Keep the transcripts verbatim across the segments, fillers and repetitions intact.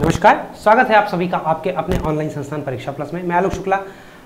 नमस्कार, स्वागत है आप सभी का आपके अपने ऑनलाइन संस्थान परीक्षा प्लस में। मैं आलोक शुक्ला।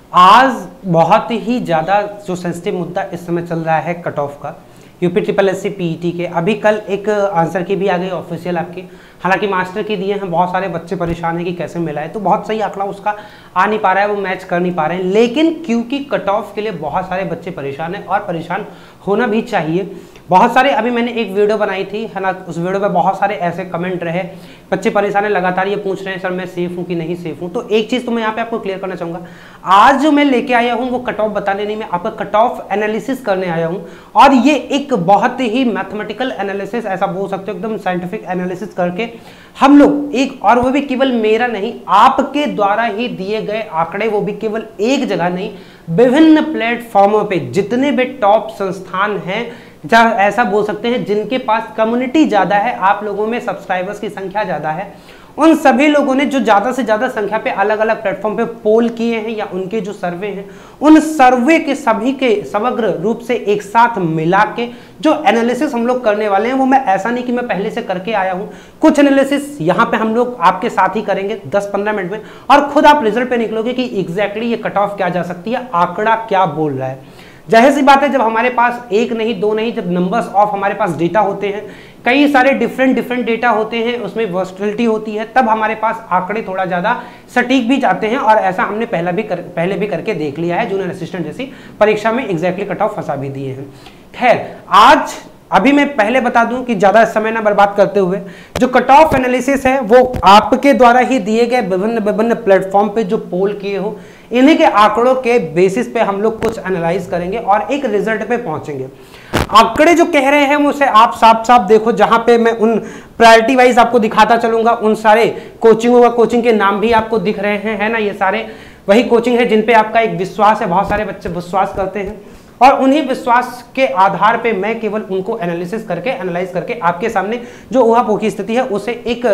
आज बहुत ही ज़्यादा जो सेंसिटिव मुद्दा इस समय चल रहा है कट ऑफ का, UP triple S C PET के। अभी कल एक आंसर की भी आ गई ऑफिशियल आपकी, हालांकि मास्टर की दिए हैं। बहुत सारे बच्चे परेशान हैं कि कैसे मिला है, तो बहुत सही आंकड़ा उसका आ नहीं पा रहा है, वो मैच कर नहीं पा रहे हैं। लेकिन क्योंकि कट ऑफ के लिए बहुत सारे बच्चे परेशान हैं और परेशान होना भी चाहिए। बहुत सारे, अभी मैंने एक वीडियो बनाई थी है ना, उस वीडियो में बहुत सारे ऐसे कमेंट रहे, बच्चे परेशान है, लगातार ये पूछ रहे हैं सर मैं सेफ हूँ कि नहीं सेफ हूँ। तो एक चीज़ तो मैं यहाँ पे आपको क्लियर करना चाहूँगा, आज जो मैं लेके आया हूँ वो कट ऑफ बताने नहीं, मैं आपका कट ऑफ एनालिसिस करने आया हूँ। और ये एक बहुत ही मैथमेटिकल एनालिसिस, ऐसा बोल सकते हो, एकदम साइंटिफिक एनालिसिस करके हम लोग एक, और वो भी केवल मेरा नहीं, आपके द्वारा ही दिए गए आंकड़े, वो भी केवल एक जगह नहीं, विभिन्न प्लेटफॉर्मों पे जितने भी टॉप संस्थान हैं, जहाँ ऐसा बोल सकते हैं जिनके पास कम्युनिटी ज़्यादा है, आप लोगों में सब्सक्राइबर्स की संख्या ज़्यादा है, उन सभी लोगों ने जो ज़्यादा से ज़्यादा संख्या पे अलग अलग प्लेटफॉर्म पे पोल किए हैं या उनके जो सर्वे हैं, उन सर्वे के सभी के समग्र रूप से एक साथ मिला के जो एनालिसिस हम लोग करने वाले हैं, वो मैं ऐसा नहीं कि मैं पहले से करके आया हूँ। कुछ एनालिसिस यहाँ पे हम लोग आपके साथ ही करेंगे दस पंद्रह मिनट में, और खुद आप रिजल्ट पे निकलोगे कि एग्जैक्टली ये कट ऑफ क्या जा सकती है, आंकड़ा क्या बोल रहा है। जाहिर सी बात है, जब हमारे पास एक नहीं दो नहीं, जब नंबर्स ऑफ हमारे पास डेटा होते हैं, कई सारे डिफरेंट डिफरेंट डेटा होते हैं, उसमें वर्सटिलिटी होती है, तब हमारे पास आंकड़े थोड़ा ज़्यादा सटीक भी जाते हैं। और ऐसा हमने पहला भी कर, पहले भी करके देख लिया है, जूनियर असिस्टेंट जैसी परीक्षा में एग्जैक्टली कट ऑफ फंसा भी दिए हैं। खैर, आज अभी मैं पहले बता दूं कि ज़्यादा समय ना बर्बाद करते हुए, जो कट ऑफ एनालिसिस है वो आपके द्वारा ही दिए गए विभिन्न विभिन्न प्लेटफॉर्म पे जो पोल किए हो, इन्हीं के आंकड़ों के बेसिस पे हम लोग कुछ एनालाइज करेंगे और एक रिजल्ट पे पहुंचेंगे। आंकड़े जो कह रहे हैं उसे आप साफ साफ देखो, जहां पे मैं उन प्रायोरिटी वाइज आपको दिखाता चलूंगा, उन सारे कोचिंगों का कोचिंग के नाम भी आपको दिख रहे हैं, है ना। ये सारे वही कोचिंग है जिन पे आपका एक विश्वास है, बहुत सारे बच्चे विश्वास करते हैं, और उन्हीं विश्वास के आधार पे मैं केवल उनको एनालिसिस करके एनालाइज करके आपके सामने जो ऊहापोह की स्थिति है उसे एक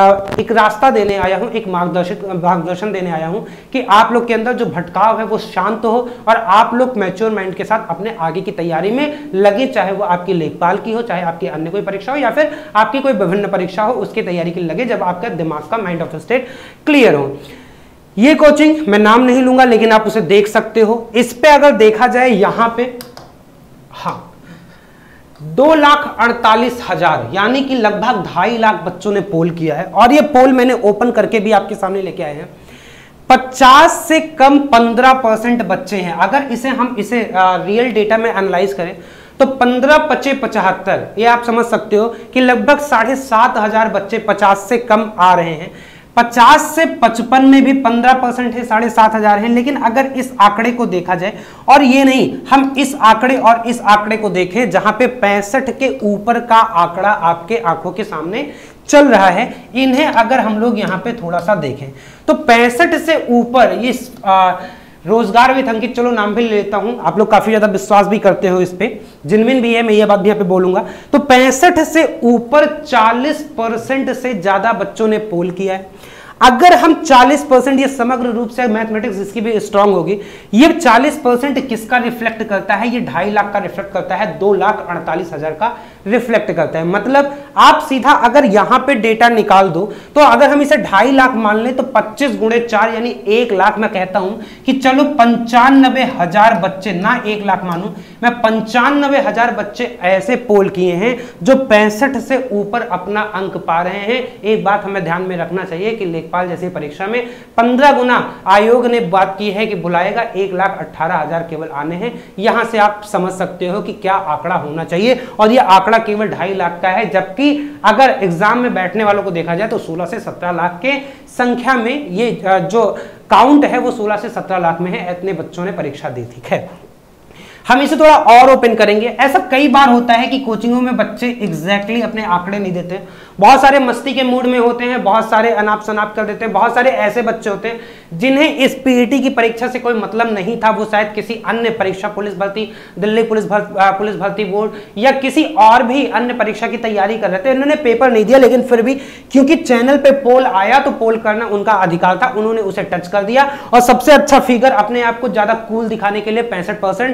एक रास्ता देने आया हूं, एक मार्गदर्शित मार्गदर्शन देने आया हूं कि आप लोग के अंदर जो भटकाव है वो शांत हो और आप लोग मैच्योर माइंड के साथ अपने आगे की तैयारी में लगे, चाहे वो आपकी लेखपाल की हो, चाहे आपकी अन्य कोई परीक्षा हो, या फिर आपकी कोई विभिन्न परीक्षा हो, उसकी तैयारी के लिए लगे, जब आपका दिमाग का mind of the state clear हो। ये कोचिंग मैं नाम नहीं लूंगा, लेकिन आप उसे देख सकते हो। इस पे अगर देखा जाए, यहां पे हाँ दो लाख अड़तालीस हजार यानी कि लगभग ढाई लाख बच्चों ने पोल किया है, और ये पोल मैंने ओपन करके भी आपके सामने लेके आए हैं। पचास से कम पंद्रह परसेंट बच्चे हैं। अगर इसे हम इसे आ, रियल डेटा में एनालाइज करें तो पंद्रह पचे पचहत्तर, ये आप समझ सकते हो कि लगभग साढ़े सात हजार बच्चे पचास से कम आ रहे हैं। पचास से पचपन में भी पंद्रह परसेंट है, साढ़े सात हजार है। लेकिन अगर इस आंकड़े को देखा जाए, और ये नहीं, हम इस आंकड़े और इस आंकड़े को देखें जहां पे पैंसठ के ऊपर का आंकड़ा आपके आंखों के सामने चल रहा है, इन्हें अगर हम लोग यहाँ पे थोड़ा सा देखें तो पैंसठ से ऊपर ये रोजगार विथ अंकित, चलो नाम भी ले लेता हूं, आप लोग काफी ज्यादा विश्वास भी करते हो इस पे, जिनविन भी है, मैं ये बात भी यहाँ पे बोलूंगा। तो पैंसठ से ऊपर चालीस परसेंट से ज्यादा बच्चों ने पोल किया है। अगर हम चालीस परसेंट, ये समग्र रूप से मैथमेटिक्स इसकी भी स्ट्रांग होगी, ये चालीस परसेंट किसका रिफ्लेक्ट करता है? ये ढाई लाख का रिफ्लेक्ट करता है, दो लाख अड़तालीस हजार का रिफ्लेक्ट करता है। मतलब आप सीधा अगर यहां पे डेटा निकाल दो, तो अगर हम इसे ढाई लाख मान लें तो पच्चीस गुणे चार यानी एक लाख। मैं कहता हूं कि चलो पंचानबे हजार बच्चे, ना एक लाख मानू मैं, पंचानबे हजार बच्चे ऐसे पोल किए हैं जो पैंसठ से ऊपर अपना अंक पा रहे हैं। एक बात हमें ध्यान में रखना चाहिए कि लेखपाल जैसी परीक्षा में पंद्रह गुना आयोग ने बात की है कि बुलाएगा, एक लाख अट्ठारह हजार केवल आने हैं। यहां से आप समझ सकते हो कि क्या आंकड़ा होना चाहिए, और यह आंकड़ा केवल ढाई लाख का है, जबकि अगर एग्जाम में बैठने वालों को देखा जाए तो सोलह से सत्रह लाख के संख्या में ये जो काउंट है वो सोलह से सत्रह लाख में है। इतने बच्चों ने परीक्षा दी थी। खैर, हम इसे थोड़ा और ओपन करेंगे। ऐसा कई बार होता है कि कोचिंगों में बच्चे एग्जैक्टली अपने आंकड़े नहीं देते, बहुत सारे मस्ती के मूड में होते हैं, बहुत सारे अनाप शनाप कर देते हैं, बहुत सारे ऐसे बच्चे होते हैं जिन्हें इस पीईटी की परीक्षा से कोई मतलब नहीं था, वो शायद किसी अन्य परीक्षा, पुलिस भर्ती, दिल्ली पुलिस भर्ती, पुलिस भर्ती बोर्ड या किसी और भी अन्य परीक्षा की तैयारी कर रहे थे। इन्होंने पेपर नहीं दिया, लेकिन फिर भी क्योंकि चैनल पे पोल आया तो पोल करना उनका अधिकार था, उन्होंने उसे टच कर दिया और सबसे अच्छा फिगर अपने आप को ज्यादा कूल दिखाने के लिए पैंसठ परसेंट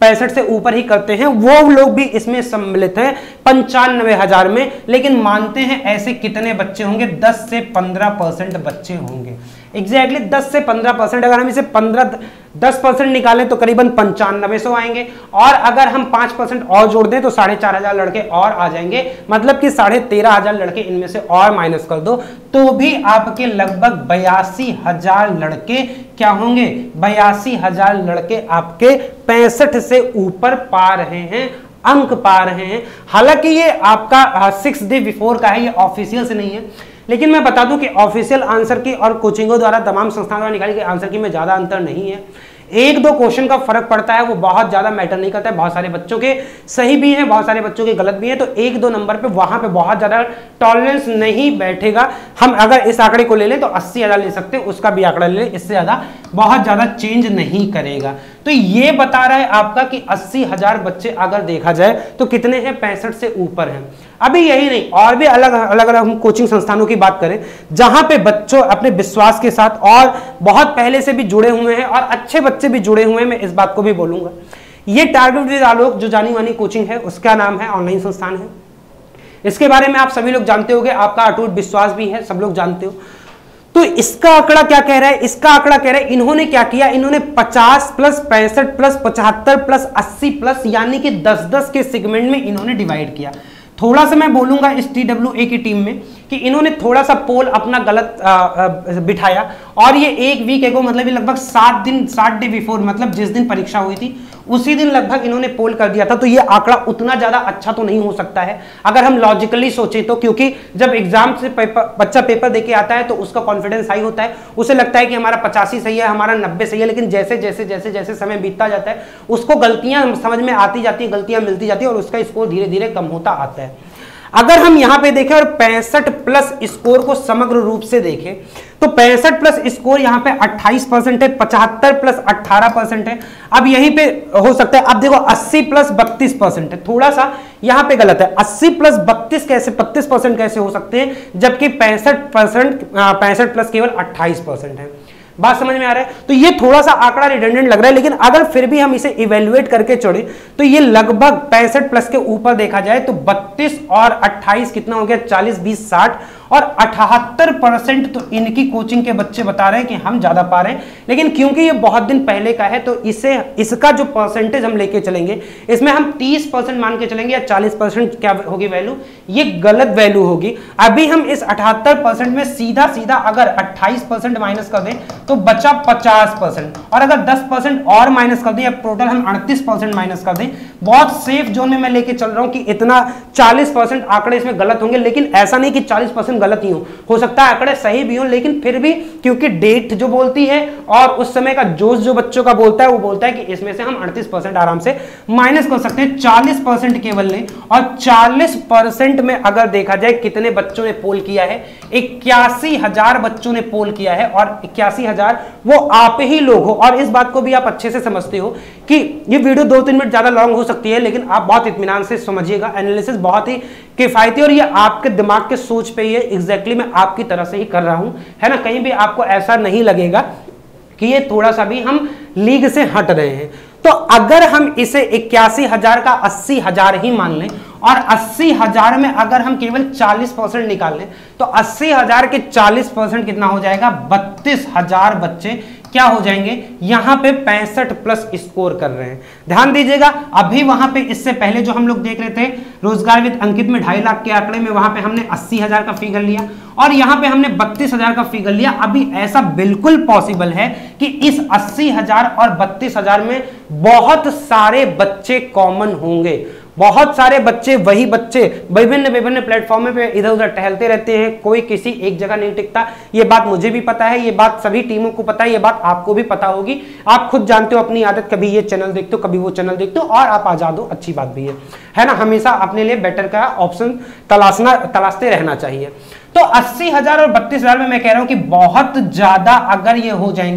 पैंसठ से ऊपर ही करते हैं वो लोग भी इसमें सम्मिलित हैं पंचानवे हजार में। लेकिन मानते हैं ऐसे कितने बच्चे होंगे? दस से पंद्रह परसेंट बच्चे होंगे। एग्जैक्टली exactly दस से पंद्रह परसेंट। अगर हम इसे पंद्रह दस परसेंट निकालें तो करीबन पंचानवे सौ आएंगे, और अगर हम पांच परसेंट और जोड़ दें तो साढ़े चार हजार लड़के और आ जाएंगे। मतलब कि साढ़े तेरह हजार लड़के इनमें से और माइनस कर दो तो भी आपके लगभग बयासी हजार लड़के क्या होंगे? बयासी हजार लड़के आपके पैंसठ से ऊपर पा रहे हैं, अंक पा रहे हैं। हालांकि ये आपका सिक्स डे बिफोर का है, ये ऑफिशियल से नहीं है, लेकिन मैं बता दूं कि ऑफिशियल आंसर की और कोचिंगों द्वारा तमाम संस्थानों द्वारा निकाली गई आंसर की में ज्यादा अंतर नहीं है। एक दो क्वेश्चन का फर्क पड़ता है, वो बहुत ज्यादा मैटर नहीं करता है। बहुत सारे बच्चों के सही भी हैं, बहुत सारे बच्चों के गलत भी हैं, तो एक दो नंबर पे वहां पे बहुत ज्यादा टॉलरेंस नहीं बैठेगा। हम अगर इस आंकड़े को ले लें तो अस्सी हजार ले सकते हैं, उसका भी आंकड़ा ले लें, इससे ज्यादा बहुत ज्यादा चेंज नहीं करेगा। तो ये बता रहा है आपका कि अस्सी हजार बच्चे अगर देखा जाए तो कितने हैं? पैंसठ से ऊपर हैं। अभी यही नहीं, और भी अलग अलग अलग हम कोचिंग संस्थानों की बात करें जहां पे बच्चों अपने विश्वास के साथ और बहुत पहले से भी जुड़े हुए हैं और अच्छे बच्चे भी जुड़े हुए हैं, मैं इस बात को भी बोलूंगा। ये टारगेट विद आलोक जो जानी मानी कोचिंग है, उसका नाम है, ऑनलाइन संस्थान है। इसके बारे में आप सभी लोग जानते होंगे, आपका अटूट विश्वास भी है, सब लोग जानते हो। तो इसका आंकड़ा क्या कह रहा है? इसका आंकड़ा कह रहा है इन्होंने क्या किया, इन्होंने पचास प्लस पैंसठ प्लस पचहत्तर प्लस अस्सी प्लस यानी कि दस दस के सेगमेंट में इन्होंने डिवाइड किया। थोड़ा सा मैं बोलूंगा इस टी डब्ल्यू ए की टीम में कि इन्होंने थोड़ा सा पोल अपना गलत आ, आ, बिठाया, और ये एक वीक एगो मतलब ये लगभग सात दिन सात डे बिफोर, मतलब जिस दिन परीक्षा हुई थी उसी दिन लगभग इन्होंने पोल कर दिया था। तो ये आंकड़ा उतना ज्यादा अच्छा तो नहीं हो सकता है अगर हम लॉजिकली सोचे तो, क्योंकि जब एग्जाम से पेपर, बच्चा पेपर देके आता है तो उसका कॉन्फिडेंस हाई होता है, उसे लगता है कि हमारा पचासी सही है, हमारा नब्बे सही है। लेकिन जैसे जैसे जैसे जैसे समय बीतता जाता है उसको गलतियां समझ में आती जाती है, गलतियां मिलती जाती है और उसका स्कोर धीरे धीरे कम होता आता है। अगर हम यहां पे देखें और पैंसठ प्लस स्कोर को समग्र रूप से देखें तो पैंसठ प्लस स्कोर यहां पे अट्ठाईस परसेंट है, पचहत्तर प्लस अठारह परसेंट है। अब यहीं पे हो सकता है, अब देखो अस्सी प्लस बत्तीस परसेंट है, थोड़ा सा यहां पे गलत है। अस्सी प्लस बत्तीस कैसे, बत्तीस परसेंट कैसे हो सकते हैं, जबकि पैंसठ परसेंट पैंसठ प्लस केवल अट्ठाईस परसेंट है। बात समझ में आ रहा है? तो ये थोड़ा सा आंकड़ा रिडंडेंट लग रहा है, लेकिन अगर फिर भी हम इसे इवेल्युएट करके चढ़े तो ये लगभग पैंसठ प्लस के ऊपर देखा जाए तो बत्तीस और अट्ठाईस कितना हो गया, चालीस बीस साठ, और अठहत्तर परसेंट तो इनकी कोचिंग के बच्चे बता रहे हैं कि हम ज्यादा पा रहे हैं। लेकिन क्योंकि ये बहुत दिन पहले का है तो इसे इसका जो परसेंटेज हम लेके चलेंगे, इसमें हम तीस परसेंट मान के चलेंगे या चालीस परसेंट क्या होगी वैल्यू, ये गलत वैल्यू होगी। अभी हम इस अठहत्तर परसेंट में सीधा सीधा अगर अट्ठाईस परसेंट माइनस कर दें तो बचा पचास परसेंट, और अगर दस परसेंट और माइनस कर दें या टोटल हम अड़तीस परसेंट माइनस कर दें, बहुत सेफ जोन में मैं लेके चल रहा हूं कि इतना चालीस परसेंट आंकड़े इसमें गलत होंगे। लेकिन ऐसा नहीं कि चालीस परसेंट गलत ही हो, हो सकता है आंकड़े सही भी हो, लेकिन फिर भी क्योंकि डेट जो बोलती है और उस समय का जोश जो बच्चों का बोलता है वो बोलता है कि इसमें से हम अड़तीस परसेंट आराम से माइनस कर सकते हैं। चालीस परसेंट केवल लें, और चालीस परसेंट में अगर देखा जाए कितने बच्चों ने पोल किया है, इक्यासी हजार बच्चों ने पोल किया है, और इक्यासी हजार वो आप ही लोग हो। और इस बात को भी आप अच्छे से समझते हो कि ये वीडियो दो तीन मिनट ज्यादा लॉन्ग हो सकती है, लेकिन आप बहुत इत्मीनान से समझिएगा, एनालिसिस बहुत ही किफायती, और ये आपके दिमाग के सोच पे ही है, एग्जैक्टली मैं आपकी तरह से ही कर रहा हूं, है ना। कहीं भी आपको ऐसा नहीं लगेगा कि ये थोड़ा सा भी हम लीग से हट रहे हैं। तो अगर हम इसे इक्यासी हजार का अस्सी हजार ही मान लें, और अस्सी हजार में अगर हम केवल चालीस परसेंट निकाल लें तो अस्सी हजार के चालीस परसेंट कितना हो जाएगा, बत्तीस हजार बच्चे क्या हो जाएंगे, यहां पे पैंसठ प्लस स्कोर कर रहे हैं। ध्यान दीजिएगा, अभी वहां पे इससे पहले जो हम लोग देख रहे थे रोजगार विद अंकित में ढाई लाख के आंकड़े में, वहां पे हमने अस्सी हजार का फिगर लिया और यहां पे हमने बत्तीस हजार का फिगर लिया। अभी ऐसा बिल्कुल पॉसिबल है कि इस अस्सी हजार और बत्तीस हजार में बहुत सारे बच्चे कॉमन होंगे, बहुत सारे बच्चे वही बच्चे विभिन्न विभिन्न प्लेटफॉर्म पे इधर उधर टहलते रहते हैं, कोई किसी एक जगह नहीं टिकता। ये बात मुझे भी पता है, ये बात सभी टीमों को पता है, ये बात आपको भी पता होगी। आप खुद जानते हो अपनी आदत, कभी ये चैनल देखते हो कभी वो चैनल देखते हो, और आप आजाद हो, अच्छी बात भी है, है ना। हमेशा अपने लिए बेटर का ऑप्शन तलाशना तलाशते रहना चाहिए। तो अस्सी हजार और बत्तीस हजार में मैं कह रहा हूं कि बहुत ज्यादा अगर ये हो जाएंगे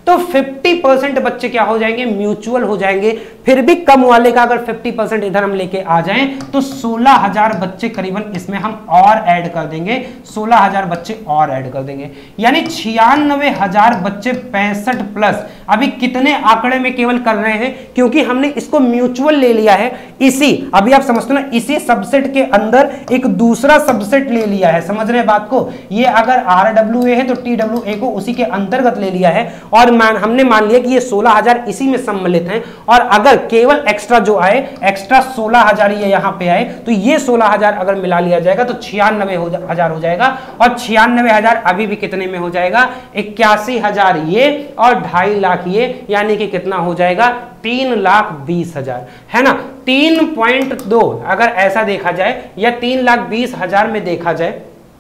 तो फिफ्टी परसेंट बच्चे क्या हो जाएंगे, म्यूचुअल हो जाएंगे। फिर भी कम वाले का अगर फिफ्टी परसेंट इधर हम लेके आ जाएं तो सोलह हजार बच्चे करीबन इसमें हम और ऐड कर देंगे, सोलह हजार बच्चे और ऐड कर देंगे, यानी छियानवे हजार बच्चे पैंसठ प्लस। अभी कितने आंकड़े में केवल कर रहे हैं, क्योंकि हमने इसको म्यूचुअल ले लिया है। इसी अभी आप समझते हो ना, इसी सबसेट के अंदर एक दूसरा सबसेट ले लिया है, समझ रहे हैं बात को। ये अगर आर डब्ल्यू ए है तो टी डब्ल्यू ए को उसी के अंतर्गत ले लिया है, और मान हमने मान लिया कि ये सोलह हजार इसी में सम्मिलित हैं। और अगर केवल एक्स्ट्रा जो आए, एक्स्ट्रा सोलह हजार ये यहां पे आए, तो ये सोलह हजार अगर मिला लिया जाएगा तो छियानवे हजार हो जाएगा। और छियानवे हजार अभी भी कितने में हो जाएगा, इक्यासी हजार ये और ढाई लाख ये, यानी कि कितना हो जाएगा, तीन लाख बीस हजार, है ना। तीन पॉइंट दो अगर ऐसा देखा जाए या तीन लाख बीस हजार में देखा जाए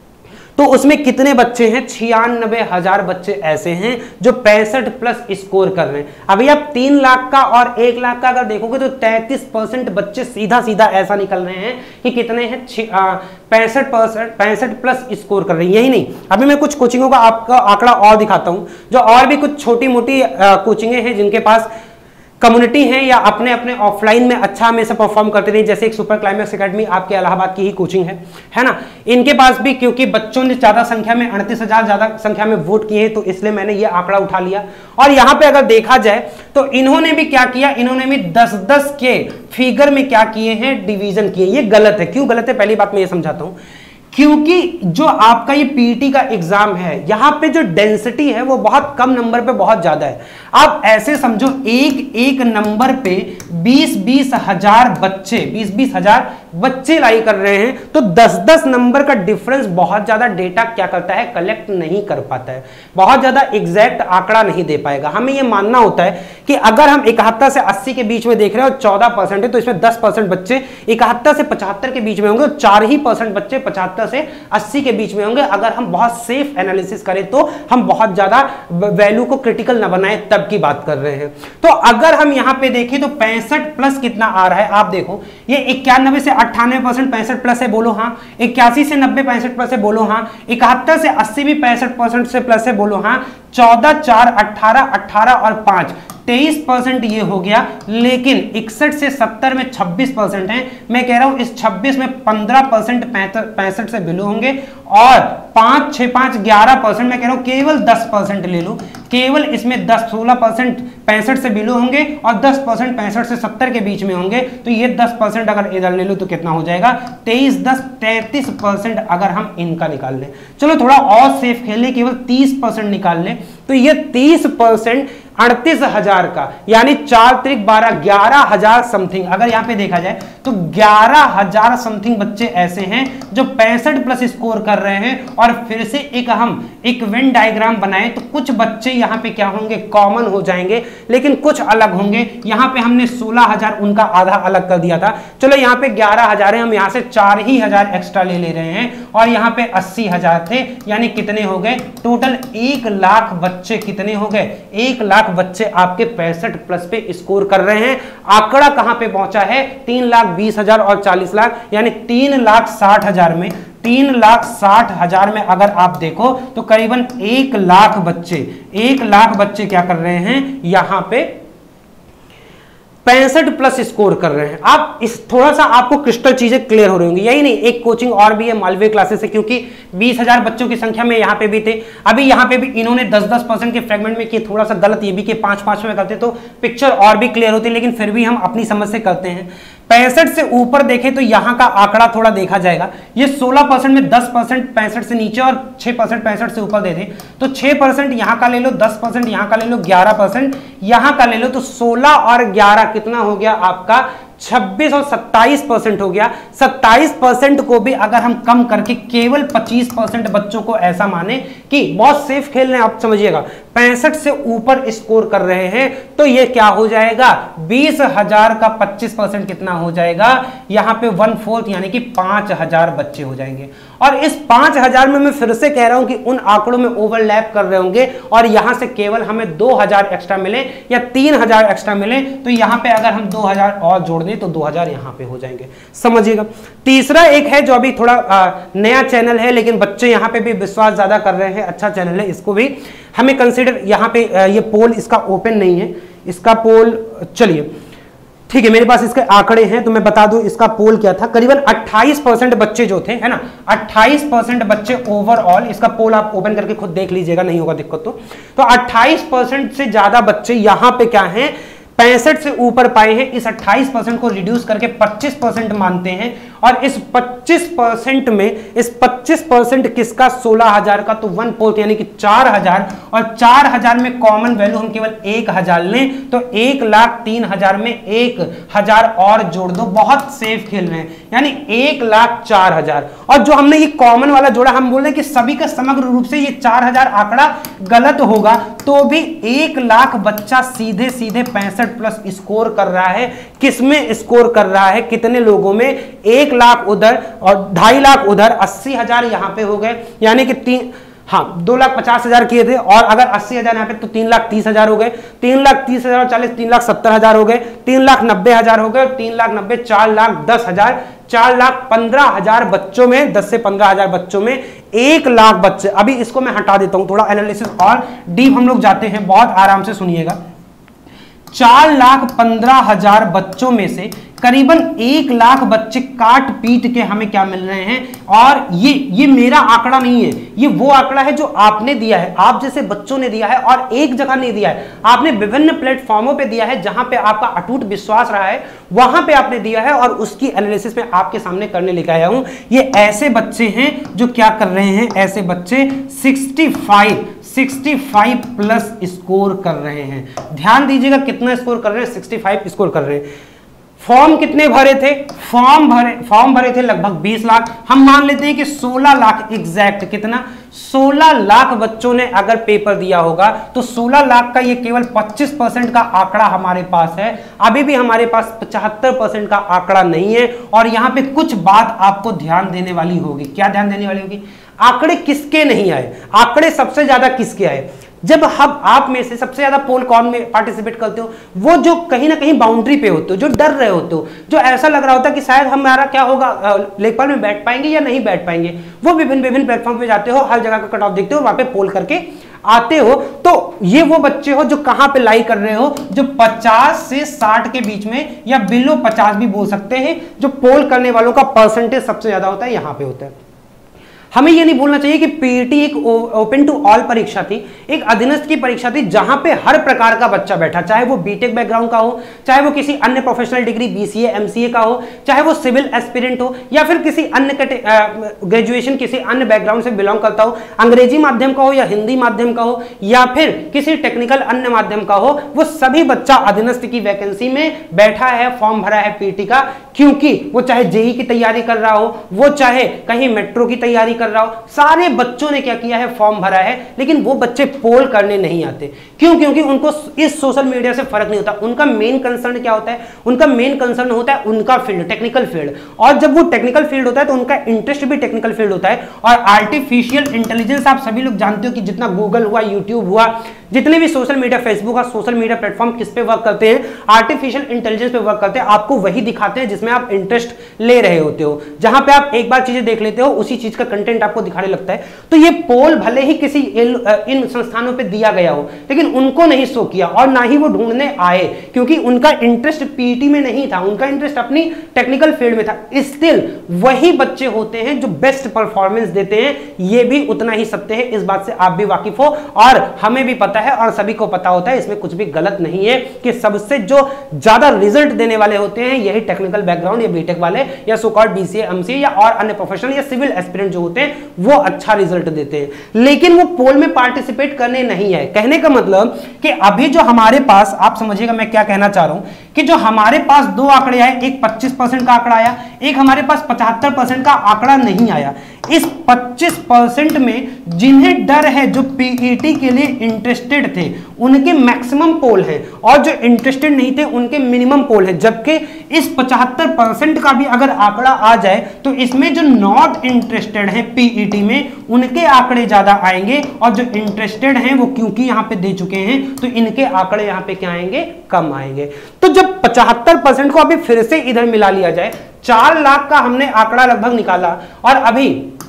तो उसमें कितने बच्चे हैं, छियानवे हजार बच्चे ऐसे हैं जो पैंसठ प्लस स्कोर कर रहे हैं। अभी आप तीन लाख का और एक लाख का अगर देखोगे तो तैंतीस परसेंट बच्चे सीधा सीधा ऐसा निकल रहे हैं कि कितने हैं, पैंसठ परसेंट पैंसठ प्लस स्कोर कर रहे हैं। यही नहीं, अभी मैं कुछ कोचिंगों का आपका आंकड़ा और दिखाता हूं, जो और भी कुछ छोटी मोटी कोचिंगें हैं जिनके पास कम्युनिटी है या अपने अपने ऑफलाइन में अच्छा हमेशा परफॉर्म करते रहे, जैसे एक सुपर क्लाइमेक्स एकेडमी आपके इलाहाबाद की ही कोचिंग है है ना। इनके पास भी क्योंकि बच्चों ने ज्यादा संख्या में अड़तीस हजार ज्यादा संख्या में वोट किए हैं, तो इसलिए मैंने ये आंकड़ा उठा लिया। और यहाँ पे अगर देखा जाए तो इन्होंने भी क्या किया, इन्होंने भी दस दस के फिगर में क्या किए हैं, डिवीजन किए। ये गलत है। क्यों गलत है, पहली बात मैं ये समझाता हूं। क्योंकि जो आपका ये पीटी का एग्जाम है, यहां पे जो डेंसिटी है वो बहुत कम नंबर पे बहुत ज्यादा है। आप ऐसे समझो, एक एक नंबर पे बीस बीस हजार बच्चे बीस बीस हजार बच्चे लाई कर रहे हैं, तो दस दस नंबर का डिफरेंस बहुत ज्यादा डेटा क्या करता है, कलेक्ट नहीं कर पाता है, बहुत ज्यादा एग्जैक्ट आंकड़ा नहीं दे पाएगा। हमें ये मानना होता है कि अगर हम इकहत्तर से अस्सी के बीच में देख रहे हैं और चौदह परसेंट है, तो इसमें दस परसेंट बच्चे इकहत्तर से पचहत्तर के बीच में होंगे, और चार ही परसेंट बच्चे पचहत्तर से अस्सी के बीच में होंगे। अगर हम बहुत सेफ एनालिसिस करें तो हम बहुत ज्यादा वैल्यू को क्रिटिकल न बनाएं, तब की बात कर रहे हैं। तो अगर हम यहां पे देखें तो पैंसठ प्लस कितना आ रहा है, आप देखो, ये इक्यानवे से अट्ठानवे परसेंट पैंसठ प्लस है, बोलो हाँ। इक्यासी से नब्बे पैंसठ प्लस है, बोलो हाँ। इकहत्तर से अस्सी भी पैंसठ परसेंट से प्लस है, बोलो हाँ। चौदह चार अट्ठारह, अट्ठारह और पांच तेईस परसेंट ये हो गया। लेकिन इकसठ से सत्तर में छब्बीस परसेंट है। मैं कह रहा हूं इस छब्बीस में पंद्रह परसेंट पैंसठ से बिलो होंगे, और पांच छह पांच ग्यारह परसेंट, मैं कह रहा हूं केवल दस परसेंट ले लो, केवल इसमें दस सोलह परसेंट पैंसठ से बिलो होंगे और दस परसेंट पैंसठ से सत्तर के बीच में होंगे। तो ये दस परसेंट अगर इधर ले लो तो कितना हो जाएगा, तेईस दस तैंतीस परसेंट अगर हम इनका निकाल लें। चलो थोड़ा और सेफ खेल लें, केवल तीस परसेंट निकाल लें, तो ये तीस परसेंट अड़तीस हजार का, यानी चार त्रिक बारह, ग्यारह हजार समथिंग अगर यहां पे देखा जाए तो ग्यारह हजार समथिंग बच्चे ऐसे हैं जो पैंसठ प्लस स्कोर कर रहे हैं। और फिर से एक हम एक वेन डायग्राम बनाए तो कुछ बच्चे यहां पे क्या होंगे, कॉमन हो जाएंगे, लेकिन कुछ अलग होंगे। यहां पे हमने सोलह हजार उनका आधा अलग कर दिया था। चलो यहां पे ग्यारह हजार है, हम यहां से चार ही हजार एक्स्ट्रा ले ले रहे हैं, और यहां पे अस्सी हजार थे, यानी कितने हो गए टोटल, एक लाख बच्चे कितने हो गए, एक लाख बच्चे आपके पैंसठ प्लस पे स्कोर कर रहे हैं। आंकड़ा कहां पे पहुंचा है, तीन लाख बीस हजार और चालीस लाख, यानी तीन लाख साठ हजार में तीन लाख साठ हजार में अगर आप देखो तो करीबन एक लाख बच्चे एक लाख बच्चे क्या कर रहे हैं, यहां पे पैंसठ प्लस स्कोर कर रहे हैं। आप इस थोड़ा सा आपको क्रिस्टल चीजें क्लियर हो रही होंगी। यही नहीं, एक कोचिंग और भी है मालवीय क्लासेस है, क्योंकि बीस हजार बच्चों की संख्या में यहाँ पे भी थे। अभी यहाँ पे भी इन्होंने दस दस परसेंट के फ्रेगमेंट में किए, थोड़ा सा गलत ये भी कि पांच पांच में करते तो पिक्चर और भी क्लियर होती, लेकिन फिर भी हम अपनी समझ से करते हैं। पैंसठ से ऊपर देखें तो यहाँ का आंकड़ा थोड़ा देखा जाएगा, ये सोलह परसेंट में दस परसेंट पैंसठ से नीचे और छह परसेंट पैंसठ से ऊपर दे दे तो छह परसेंट यहाँ का ले लो, दस परसेंट यहाँ का ले लो, ग्यारह परसेंट यहाँ का ले लो, तो सोलह और ग्यारह कितना हो गया आपका, छब्बीस और सत्ताईस परसेंट हो गया। सत्ताईस परसेंट को भी अगर हम कम करके केवल पच्चीस परसेंट बच्चों को ऐसा माने कि बहुत सेफ खेल रहे हैं, आप समझिएगा पैंसठ से ऊपर स्कोर कर रहे हैं, तो ये क्या हो जाएगा, बीस हजार का पच्चीस परसेंट कितना हो जाएगा, यहां पे वन फोर्थ यानी कि पांच हजार बच्चे हो जाएंगे। और इस पांच हजार में मैं फिर से कह रहा हूं कि उन आंकड़ों में ओवरलैप कर रहे होंगे, और यहां से केवल हमें दो हजार एक्स्ट्रा मिले या तीन हजार एक्स्ट्रा मिले, तो यहां पे अगर हम दो हजार और जोड़ दें होंगे तो दो हज़ार यहाँ पे हो जाएंगे, समझिएगा। तीसरा एक है जो अभी थोड़ा आ, नया चैनल है, लेकिन बच्चे यहाँ पे भी विश्वास ज्यादा कर रहे हैं, अच्छा चैनल है, इसको भी हमें कंसिडर, यहाँ पे आ, ये पोल इसका ओपन नहीं है, इसका पोल, चलिए ठीक है, मेरे पास इसके आंकड़े हैं तो मैं बता दूं इसका पोल क्या था। करीबन अट्ठाईस परसेंट बच्चे जो थे, है ना, अट्ठाईस परसेंट बच्चे ओवरऑल, इसका पोल आप ओपन करके खुद देख लीजिएगा, नहीं होगा दिक्कत तो तो अट्ठाईस परसेंट से ज्यादा बच्चे यहाँ पे क्या हैं, पैंसठ से ऊपर पाए हैं। इस अट्ठाईस परसेंट को रिड्यूस करके पच्चीस परसेंट मानते हैं, और इस पच्चीस परसेंट में इस पच्चीस परसेंट किसका, सोलह हजार का, तो वन फोर्थ यानी कि चार हजार, और चार हजार में कॉमन वैल्यू हम केवल एक हजार लें तो एक लाख तीन हजार में एक हजार और जोड़ दो, बहुत सेफ खेल रहे हैं, यानी एक लाख चार हजार। और जो हमने ये कॉमन वाला जोड़ा, हम बोल रहे हैं कि सभी का समग्र रूप से ये चार हजार आंकड़ा गलत होगा, तो भी एक लाख बच्चा सीधे सीधे पैंसठ प्लस स्कोर कर रहा है। किसमें स्कोर कर रहा है, कितने लोगों में, एक लाख उधर और ढाई लाख उधर, अस्सी हजार यहां पे हो गए, यानी कि तीन, हाँ दो लाख पचास हजार किए थे, और अगर अस्सी हजार यहाँ पे तो तीन लाख तीस हजार हो गए, तीन लाख तीस हजार और चालीस, तीन लाख सत्तर हजार हो गए, तीन लाख नब्बे हजार हो गए, और तीन लाख नब्बे, चार लाख दस हजार, चार लाख पंद्रह हजार बच्चों में, दस से पंद्रह हजार बच्चों में एक लाख बच्चे। अभी इसको मैं हटा देता हूं, थोड़ा एनालिसिस और डीप हम लोग जाते हैं, बहुत आराम से सुनिएगा। चार लाख पंद्रह हजार बच्चों में से करीबन एक लाख बच्चे काट पीट के हमें क्या मिल रहे हैं, और ये ये मेरा आंकड़ा नहीं है, ये वो आंकड़ा है जो आपने दिया है, आप जैसे बच्चों ने दिया है, और एक जगह नहीं दिया है, आपने विभिन्न प्लेटफॉर्मों पे दिया है, जहां पे आपका अटूट विश्वास रहा है वहां पे आपने दिया है, और उसकी एनालिसिस में आपके सामने करने लेके आया हूं। ये ऐसे बच्चे हैं जो क्या कर रहे हैं, ऐसे बच्चे पैंसठ प्लस स्कोर कर रहे हैं। ध्यान दीजिएगा कितना स्कोर कर रहे हैं, पैंसठ स्कोर कर रहे हैं। फॉर्म कितने भरे थे, फॉर्म भरे फॉर्म भरे थे लगभग बीस लाख, हम मान लेते हैं कि सोलह लाख एग्जैक्ट, कितना, सोलह लाख बच्चों ने अगर पेपर दिया होगा, तो सोलह लाख का ये केवल पच्चीस परसेंट का आंकड़ा हमारे पास है, अभी भी हमारे पास पचहत्तर परसेंट का आंकड़ा नहीं है। और यहां पे कुछ बात आपको ध्यान देने वाली होगी, क्या ध्यान देने वाली होगी, आंकड़े किसके नहीं आए, आंकड़े सबसे ज्यादा किसके आए, जब हम आप में से सबसे ज्यादा पोल कौन में पार्टिसिपेट करते हो, वो जो कहीं ना कहीं बाउंड्री पे होते हो, जो डर रहे होते हो, जो ऐसा लग रहा होता है कि शायद हमारा क्या होगा, लेखपाल में बैठ पाएंगे या नहीं बैठ पाएंगे, वो विभिन्न विभिन्न प्लेटफॉर्म पे जाते हो, हर जगह का कट ऑफ देखते हो, वहां पे पोल करके आते हो, तो ये वो बच्चे हो जो कहां पे लाई कर रहे हो, जो पचास से साठ के बीच में, या बिलो पचास भी बोल सकते हैं, जो पोल करने वालों का परसेंटेज सबसे ज्यादा होता है, यहां पे होता है। हमें यह नहीं भूलना चाहिए कि पीईटी एक ओपन टू ऑल परीक्षा थी, एक अधीनस्थ की परीक्षा थी, जहां पे हर प्रकार का बच्चा बैठा, चाहे वो बीटेक बैकग्राउंड का हो, चाहे वो किसी अन्य प्रोफेशनल डिग्री बीसीए एमसीए का हो, चाहे वो सिविल एस्पिरेंट हो, या फिर किसी अन्य ग्रेजुएशन किसी अन्य बैकग्राउंड से बिलोंग करता हो, अंग्रेजी माध्यम का हो या हिंदी माध्यम का हो, या फिर किसी टेक्निकल अन्य माध्यम का हो, वो सभी बच्चा अधीनस्थ की वैकेंसी में बैठा है, फॉर्म भरा है पीटी का, क्योंकि वो चाहे जेई की तैयारी कर रहा हो, वो चाहे कहीं मेट्रो की तैयारी कर रहा हो, सारे बच्चों ने क्या किया है, फॉर्म भरा है। लेकिन वो बच्चे पोल करने नहीं आते, क्यों, क्योंकि उनको इस सोशल मीडिया से फर्क नहीं होता। उनका मेन कंसर्न क्या होता है, उनका मेन कंसर्न होता है उनका फील्ड, टेक्निकल फील्ड, और जब वो टेक्निकल फील्ड होता है तो उनका इंटरेस्ट भी टेक्निकल फील्ड होता है। और आर्टिफिशियल इंटेलिजेंस, आप सभी लोग जानते हो कि जितना गूगल हुआ, यूट्यूब हुआ, जितने भी सोशल मीडिया, फेसबुक और सोशल मीडिया प्लेटफॉर्म किस पे वर्क करते हैं, आर्टिफिशियल इंटेलिजेंस पे वर्क करते हैं। आपको वही दिखाते हैं जिसमें आप इंटरेस्ट ले रहे होते हो, जहां पे आप एक बार चीजें देख लेते हो, उसी चीज का कंटेंट आपको दिखाने लगता है। तो ये पोल भले ही किसी इन संस्थानों पे दिया गया हो, लेकिन उनको नहीं शो किया, और ना ही वो ढूंढने आए, क्योंकि उनका इंटरेस्ट पीटी में नहीं था, उनका इंटरेस्ट अपनी टेक्निकल फील्ड में था। स्टिल वही बच्चे होते हैं जो बेस्ट परफॉर्मेंस देते हैं, ये भी उतना ही सत्य है, इस बात से आप भी वाकिफ हो, और हमें भी पता है, और सभी को पता होता है, इसमें कुछ भी गलत नहीं है कि सबसे जो ज्यादा रिजल्ट देने वाले होते हैं यही टेक्निकल बैकग्राउंड या बीटेक वाले, या सो कॉल्ड बीसीए एमसीए, या और अन्य प्रोफेशनल या सिविल एस्पिरेंट जो होते हैं, वो अच्छा रिजल्ट देते हैं, लेकिन वो पोल में पार्टिसिपेट करने नहीं है। कहने का मतलब कि अभी जो हमारे पास, आप समझिएगा मैं क्या कहना चाह रहा हूं, कि जो हमारे पास दो आंकड़े आए, एक पच्चीस परसेंट का आंकड़ा आया, एक हमारे पास पचहत्तर परसेंट का आंकड़ा नहीं आया। इस पच्चीस परसेंट में जिन्हें डर है, जो पीईटी के लिए इंटरेस्टेड इंटरेस्टेड थे उनके मैक्सिमम पोल हैं और जो इंटरेस्टेड नहीं थे उनके मिनिमम पोल हैं, जबकि इस पचहत्तर परसेंट का भी अगर आंकड़ा आ जाए तो इसमें जो नॉट इंटरेस्टेड हैं पीईटी में उनके आंकड़े ज्यादा आएंगे और जो इंटरेस्टेड हैं वो क्योंकि यहां पे दे चुके हैं तो इनके आंकड़े यहां पे क्या आएंगे, कम आएंगे। तो जब पचहत्तर परसेंट को अभी फिर से इधर मिला लिया जाए, चार लाख का हमने आंकड़ा लगभग निकाला और अभी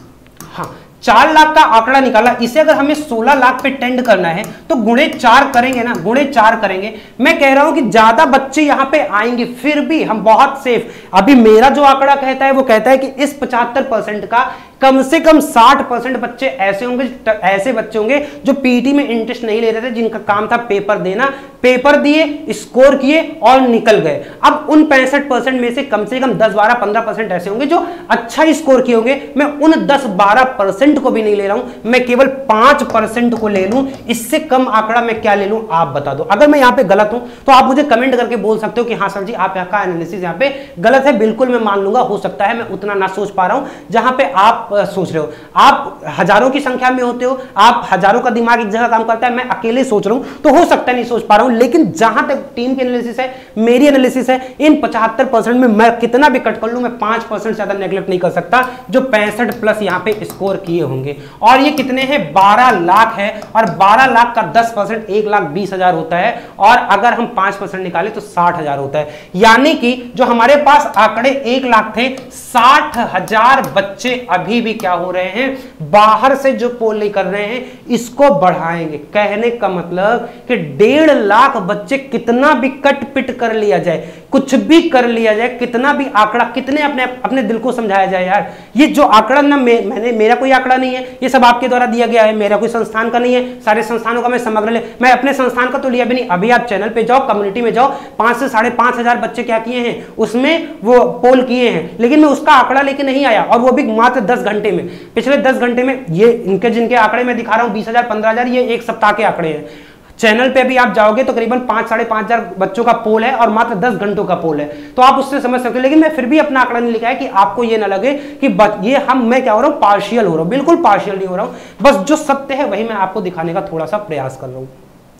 हाँ चार लाख का आंकड़ा निकाला, इसे अगर हमें सोलह लाख पे टेंड करना है तो गुणे चार करेंगे ना, गुणे चार करेंगे। मैं कह रहा हूं कि ज्यादा बच्चे यहां पे आएंगे, फिर भी हम बहुत सेफ। अभी मेरा जो आंकड़ा कहता है वो कहता है कि इस पचहत्तर परसेंट का कम से कम साठ परसेंट बच्चे ऐसे होंगे, ऐसे बच्चे होंगे जो पीटी में इंटरेस्ट नहीं ले रहे थे, जिनका काम था पेपर देना, पेपर दिए, स्कोर किए और निकल गए। अब उन पैंसठ परसेंट में से कम से कम दस बारह पंद्रह परसेंट ऐसे होंगे जो अच्छा स्कोर किए होंगे। मैं उन दस बारह परसेंट को भी नहीं ले रहा हूं, मैं केवल पांच परसेंट को ले लूं। इससे कम आंकड़ा मैं क्या ले लूं, आप बता दो। अगर मैं यहां पे गलत हूं तो आप मुझे कमेंट करके बोल सकते हो कि हाँ सर जी आप यहाँ का एनालिसिस यहाँ पे गलत है, बिल्कुल मैं मान लूंगा। हो सकता है मैं उतना ना सोच पा रहा हूं जहां पे आप सोच रहे हो। आप हजारों की संख्या में होते हो, आप हजारों का दिमाग एक जगह काम करता है, मैं अकेले सोच रहा हूं तो हो सकता है नहीं सोच पा रहा हूं। लेकिन जहां तक टीम की एनालिसिस है, मेरी एनालिसिस है, इन पचहत्तर परसेंट में मैं कितना भी कट कर लूं, मैं पांच परसेंट ज्यादा नेगलेक्ट नहीं कर सकता जो पैंसठ प्लस यहां पे स्कोर किए होंगे। और ये कितने हैं, बारह लाख है और बारह लाख का दस परसेंट एक लाख बीस हजार होता है और अगर हम पांच परसेंट निकाले तो साठ हजार होता है। यानी कि जो हमारे पास आंकड़े एक लाख थे, साठ हजार बच्चे अभी भी क्या हो रहे हैं, बाहर से जो पोल नहीं कर रहे हैं इसको बढ़ाएंगे। कहने का मतलब कि डेढ़ लाख बच्चे कितना भी कट पिट कर लिया जाए, कुछ भी कर लिया जाए, कितना भी आंकड़ा, कितने अपने अपने दिल को समझाया जाए यार, ये जो आंकड़ा ना मे, मैंने मेरा कोई आंकड़ा नहीं है, ये सब आपके द्वारा दिया गया है, मेरा कोई संस्थान का नहीं है। सारे संस्थानों का मैं समग्र ले, मैं अपने संस्थान का तो लिया भी नहीं। अभी आप चैनल पे जाओ, कम्युनिटी में जाओ, पांच से साढ़े पांच हजार बच्चे क्या किए हैं, उसमें वो पोल किए हैं, लेकिन मैं उसका आंकड़ा लेके नहीं आया और वो भी मात्र दस घंटे में। पिछले दस घंटे में ये इनके जिनके आंकड़े मैं दिखा रहा हूं बीस हजार पंद्रह हजार, ये एक सप्ताह के आंकड़े हैं। चैनल पे भी आप जाओगे तो करीबन पांच साढ़े पांच हजार बच्चों का पोल है और मात्र दस घंटों का पोल है, तो आप उससे समझ सकते हो। लेकिन मैं फिर भी अपना आंकड़ा नहीं लिखा है कि आपको ये ना लगे कि ये हम मैं क्या हो रहा हूं, पार्शियल हो रहा हूं। बिल्कुल पार्शियल नहीं हो रहा हूं, बस जो सत्य है वही मैं आपको दिखाने का थोड़ा सा प्रयास कर रहा हूं।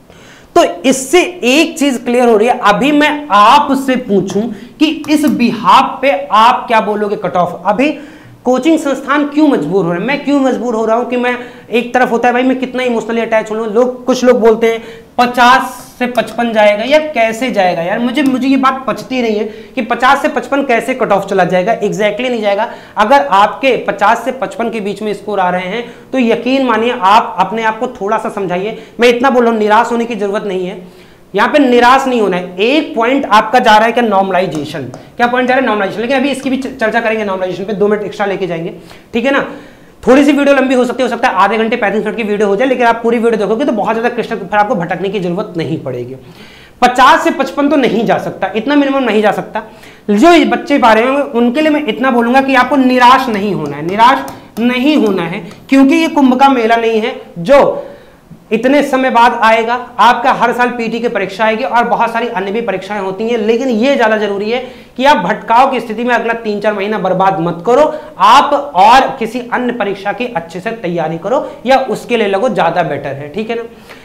तो इससे एक चीज क्लियर हो रही है। अभी मैं आपसे पूछूं कि इस बिहाफ पे आप क्या बोलोगे कट ऑफ। अभी कोचिंग संस्थान क्यों मजबूर हो रहे हैं, मैं क्यों मजबूर हो रहा हूं कि मैं एक तरफ होता है भाई मैं कितना इमोशनली अटैच हो रहा हूं। लोग कुछ लोग बोलते हैं पचास से पचपन जाएगा, यार कैसे जाएगा यार, मुझे मुझे ये बात पचती नहीं है कि पचास से पचपन कैसे कट ऑफ चला जाएगा। एग्जैक्टली नहीं जाएगा। अगर आपके पचास से पचपन के बीच में स्कोर आ रहे हैं तो यकीन मानिए आप अपने आप को थोड़ा सा समझाइए। मैं इतना बोल रहा हूं, निराश होने की जरूरत नहीं है, यहां पे निराश नहीं होना है। एक पॉइंट आपका जा रहा है क्या, नॉर्मलाइजेशन। क्या पॉइंट जा रहा है, नॉर्मलाइजेशन। लेकिन अभी इसकी भी चर्चा करेंगे नॉर्मलाइजेशन पे, दो मिनट एक्स्ट्रा लेके जाएंगे, ठीक है ना। थोड़ी सी वीडियो लंबी हो सकती है, हो सकता है आधे घंटे पैंतीस मिनट की वीडियो हो जाए, लेकिन आप पूरी वीडियो देखोगे तो बहुत ज्यादा क्रिस्टल, फिर आपको भटकने की जरूरत नहीं पड़ेगी। पचास से पचपन तो नहीं जा सकता, इतना मिनिमम नहीं जा सकता। जो बच्चे पा रहे होंगे उनके लिए मैं इतना बोलूंगा कि आपको निराश नहीं होना है, निराश नहीं होना है, क्योंकि ये कुंभ का मेला नहीं है जो इतने समय बाद आएगा। आपका हर साल पीटी की परीक्षा आएगी और बहुत सारी अन्य भी परीक्षाएं होती हैं, लेकिन ये ज्यादा जरूरी है कि आप भटकाव की स्थिति में अगला तीन चार महीना बर्बाद मत करो। आप और किसी अन्य परीक्षा की अच्छे से तैयारी करो या उसके लिए लगो, ज्यादा बेटर है, ठीक है ना।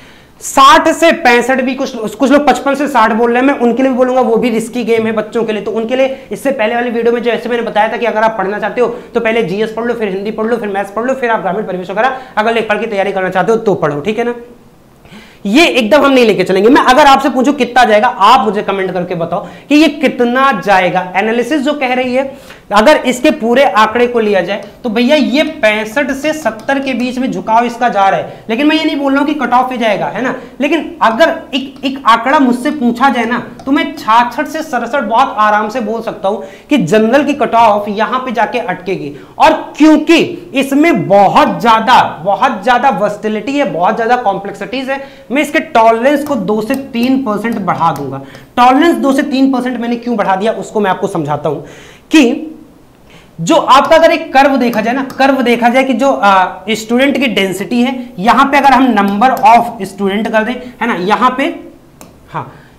साठ से पैंसठ भी कुछ कुछ लोग पचपन से साठ बोल रहे हैं, मैं उनके लिए भी बोलूंगा वो भी रिस्की गेम है बच्चों के लिए। तो उनके लिए इससे पहले वाली वीडियो में जैसे मैंने बताया था कि अगर आप पढ़ना चाहते हो तो पहले जीएस पढ़ लो, फिर हिंदी पढ़ लो, फिर मैथ्स पढ़ लो, फिर आप ग्रामीण परिवेश वगैरह अगर लेखपढ़ की तैयारी करना चाहते हो तो पढ़ो, ठीक है ना। ये एकदम हम नहीं लेके चलेंगे। मैं अगर आपसे पूछूं कितना जाएगा, आप मुझे कमेंट करके बताओ कि ये कितना जाएगा। एनालिसिस जो कह रही है अगर इसके पूरे आंकड़े को लिया जाए तो भैया ये पैंसठ से सत्तर के बीच में झुकाव इसका जा रहा है। लेकिन मैं ये नहीं बोल रहा हूं कि कट ऑफ पे जाएगा, है ना। लेकिन अगर एक एक आंकड़ा मुझसे पूछा जाए ना तो मैं छियासठ से सड़सठ बहुत आराम से बोल सकता हूं कि जनरल की कट ऑफ यहां पे जाके अटकेगी। और क्योंकि इसमें बहुत ज्यादा बहुत ज्यादा वर्सटिलिटी है, बहुत ज्यादा कॉम्प्लेक्सिटीज है, मैं इसके टॉलरेंस को दो से तीन परसेंट बढ़ा दूंगा। टॉलरेंस दो से तीन परसेंट मैंने क्यों बढ़ा दिया उसको मैं आपको समझाता हूं कि जो आपका अगर एक कर्व देखा जाए ना, कर्व देखा जाए कि जो स्टूडेंट की डेंसिटी है, यहां पे अगर हम नंबर ऑफ स्टूडेंट कर दें, है ना, यहां पे हाँ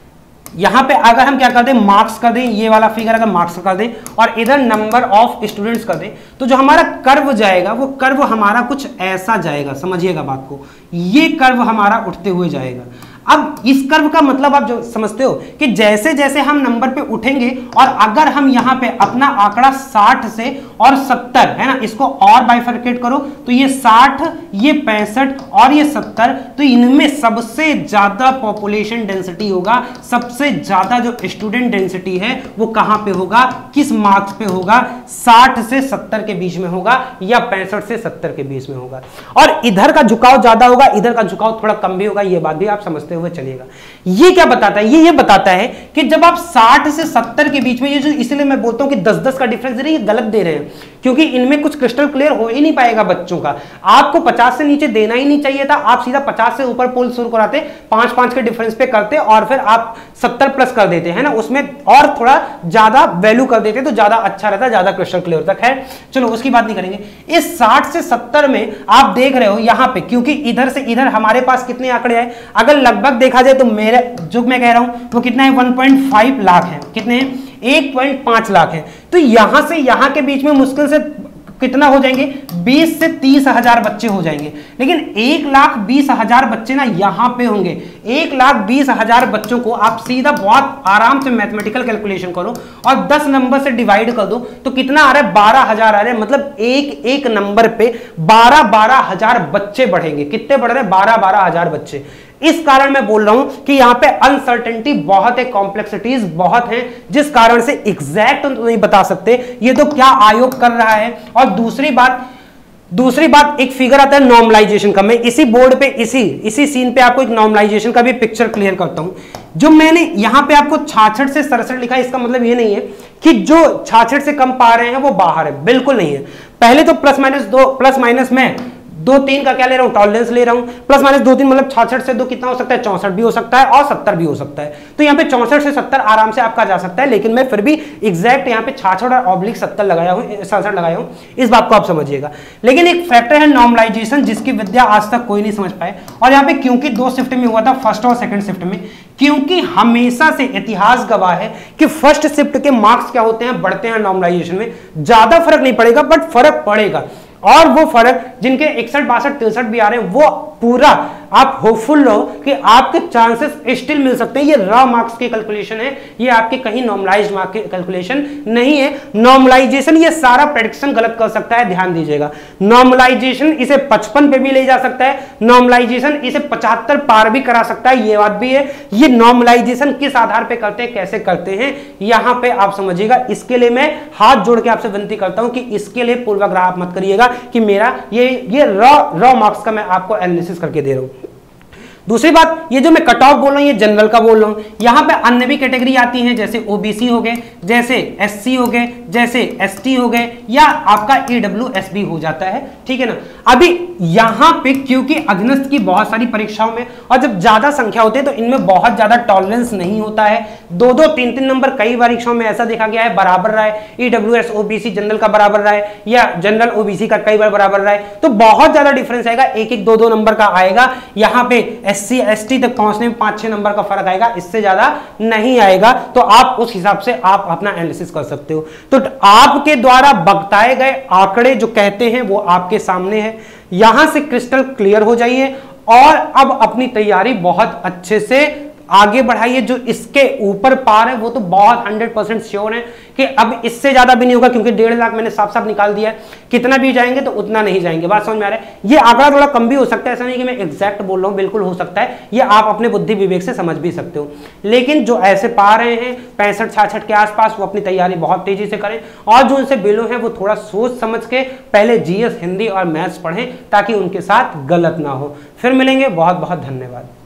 यहाँ पे अगर हम क्या कर दें, मार्क्स कर दें, ये वाला फिगर अगर मार्क्स कर दें और इधर नंबर ऑफ स्टूडेंट्स कर दें, तो जो हमारा कर्व जाएगा वो कर्व हमारा कुछ ऐसा जाएगा, समझिएगा बात को, ये कर्व हमारा उठते हुए जाएगा। अब इस कर्व का मतलब आप जो समझते हो कि जैसे जैसे हम नंबर पे उठेंगे और अगर हम यहाँ पे अपना आंकड़ा साठ से और सत्तर है ना, इसको और बाइफरकेट करो तो ये साठ, ये पैंसठ और ये सत्तर, तो इनमें सबसे ज्यादा पॉपुलेशन डेंसिटी होगा, सबसे ज्यादा जो स्टूडेंट डेंसिटी है वो कहां पे होगा, किस मार्क्स पे होगा, साठ से सत्तर के बीच में होगा या पैंसठ से सत्तर के बीच में होगा। और इधर का झुकाव ज्यादा होगा, इधर का झुकाव थोड़ा कम भी होगा, ये बात भी आप समझते हुए चलिएगा। ये क्या बताता है, ये ये बताता है कि जब आप साठ से सत्तर के बीच में, ये जो इसलिए मैं बोलता हूं कि दस दस का डिफरेंस दे रहे हैं, ये गलत दे रहे हैं, क्योंकि इनमें कुछ क्रिस्टल क्लियर हो ही नहीं पाएगा बच्चों का। आपको पचास से नीचे देना ही नहीं चाहिए था, आप सीधा पचास से ऊपर पोल शुरू कराते, पांच पांच के डिफरेंस पे करते और फिर आप सत्तर प्लस कर देते हैं ना, उसमें और थोड़ा ज्यादा वैल्यू कर देते तो ज्यादा अच्छा रहता, ज्यादा क्रिस्टल क्लियर तक है। चलो उसकी बात नहीं करेंगे। इस साठ से सत्तर में आप देख रहे हो यहां पे, क्योंकि इधर से इधर हमारे पास कितने आंकड़े आए, अगर लगभग देखा जाए तो मेरे जो मैं कह रहा हूं वो कितना है, वन पॉइंट फाइव लाख है, कितने हैं, एक पॉइंट पांच लाख है। तो यहां से यहां के बीच में मुश्किल से कितना हो जाएंगे, बीस से तीस हजार बच्चे हो जाएंगे, लेकिन एक लाख बीस हजार बच्चे ना यहां पे होंगे। एक लाख बीस हजार बच्चों को आप सीधा बहुत आराम से मैथमेटिकल कैलकुलेशन करो और दस नंबर से डिवाइड कर दो तो कितना आ रहा है, बारह हजार आ रहा है। मतलब एक एक नंबर पे बारह बारह हजार बच्चे बढ़ेंगे। कितने बढ़ रहे हैं, बारह बारह हजार बच्चे। इस कारण मैं बोल रहा हूं कि यहां पे अनसर्टेनिटी बहुत है, कॉम्प्लेक्सिटीज बहुत हैं, जिस कारण से एग्जैक्ट तो नहीं बता सकते ये तो क्या आयोग कर रहा है। और दूसरी बात दूसरी बात एक फिगर आता है नॉर्मलाइजेशन का। मैं इसी बोर्ड पे इसी इसी सीन पे आपको एक नॉर्मलाइजेशन का भी पिक्चर क्लियर करता हूं। जो मैंने यहां पे आपको छाछठ से सड़सठ लिखा है, इसका मतलब ये नहीं है कि जो छाछठ से कम पा रहे हैं वो बाहर है, बिल्कुल नहीं है। पहले तो प्लस माइनस दो, प्लस माइनस में दो तीन का क्या ले रहा हूं, टॉलरेंस ले रहा हूं। प्लस माइनस दो तीन मतलब छाछठ से दो कितना हो सकता है, चौसठ भी हो सकता है और सत्तर भी हो सकता है। तो यहाँ पे चौसठ से सत्तर आराम से आपका जा सकता है, लेकिन मैं फिर भी एग्जैक्ट यहाँ पे छाछठ और ऑब्लिक सत्तर लगाया हूँ, सड़सठ लगाया हूँ, इस बात को आप समझिएगा। लेकिन एक फैक्टर है नॉर्मलाइजेशन, जिसकी विद्या आज तक कोई नहीं समझ पाए। और यहाँ पे क्योंकि दो शिफ्ट में हुआ था, फर्स्ट और सेकंड शिफ्ट में, क्योंकि हमेशा से इतिहास गवाह है कि फर्स्ट शिफ्ट के मार्क्स क्या होते हैं, बढ़ते हैं नॉर्मलाइजेशन में। ज्यादा फर्क नहीं पड़ेगा बट फर्क पड़ेगा। और वो फर्क जिनके इकसठ बासठ तिरसठ भी आ रहे हैं, वो पूरा आप होपफुल रहो कि आपके चांसेस स्टिल मिल सकते हैं। ये रॉ मार्क्स की कैलकुलेशन है, ये आपके कहीं नॉर्मलाइज्ड मार्क की कैलकुलेशन नहीं है। नॉर्मलाइजेशन ये सारा प्रेडिक्शन गलत कर सकता है, ध्यान दीजिएगा। नॉर्मलाइजेशन इसे पचपन पे भी ले जा सकता है, नॉर्मलाइजेशन इसे पचहत्तर पार भी करा सकता है, ये बात भी है। ये नॉर्मलाइजेशन किस आधार पे करते हैं, कैसे करते हैं, यहां पे आप समझिएगा। इसके लिए मैं हाथ जोड़ के आपसे विनती करता हूं कि इसके लिए पूर्वाग्रह आप मत करिएगा कि मेरा ये ये रॉ रॉ मार्क्स का मैं आपको एनालिसिस करके दे रहा हूं। दूसरी बात, ये जो मैं कट ऑफ बोल रहा हूं ये जनरल का बोल रहा हूं। यहां पे अन्य भी कैटेगरी आती हैं, जैसे ओबीसी हो गए, जैसे एससी हो गए, जैसे एसटी हो गए, या आपका ईडब्ल्यूएस भी हो जाता है, ठीक है ना। अभी यहां पे क्योंकि अधीनस्थ की बहुत सारी परीक्षाओं में और जब ज्यादा संख्या होती है तो इनमें बहुत ज्यादा टॉलरेंस नहीं होता है। दो दो तीन तीन नंबर कई परीक्षाओं में ऐसा देखा गया है बराबर रहा है, ईडब्ल्यूएस ओबीसी जनरल का बराबर रहा है या जनरल ओबीसी का कई बार बराबर रहा है, तो बहुत ज्यादा डिफरेंस आएगा, एक एक दो दो नंबर का आएगा। यहां पे एससी एसटी तक पहुंचने में पांच छह नंबर का फर्क आएगा, इससे ज्यादा नहीं आएगा। तो आप उस हिसाब से आप अपना एनालिसिस कर सकते हो। तो आपके द्वारा बताए गए आंकड़े जो कहते हैं वो आपके सामने है, यहां से क्रिस्टल क्लियर हो जाइए और अब अपनी तैयारी बहुत अच्छे से आगे बढ़ाइए। जो इसके ऊपर पार है वो तो बहुत हंड्रेड परसेंट श्योर है कि अब इससे ज्यादा भी नहीं होगा, क्योंकि डेढ़ लाख मैंने साफ साफ निकाल दिया है। कितना भी जाएंगे तो उतना नहीं जाएंगे, बात समझ में आ रहा है। ये आंकड़ा थोड़ा कम भी हो सकता है, ऐसा नहीं कि मैं एग्जैक्ट बोल रहा हूँ, बिल्कुल हो सकता है, ये आप अपने बुद्धि विवेक से समझ भी सकते हो। लेकिन जो ऐसे पा रहे हैं पैंसठ छाछठ के आसपास, वो अपनी तैयारी बहुत तेजी से करें, और जो उनसे बिलो है वो थोड़ा सोच समझ के पहले जीएस हिंदी और मैथ्स पढ़ें ताकि उनके साथ गलत ना हो। फिर मिलेंगे, बहुत बहुत धन्यवाद।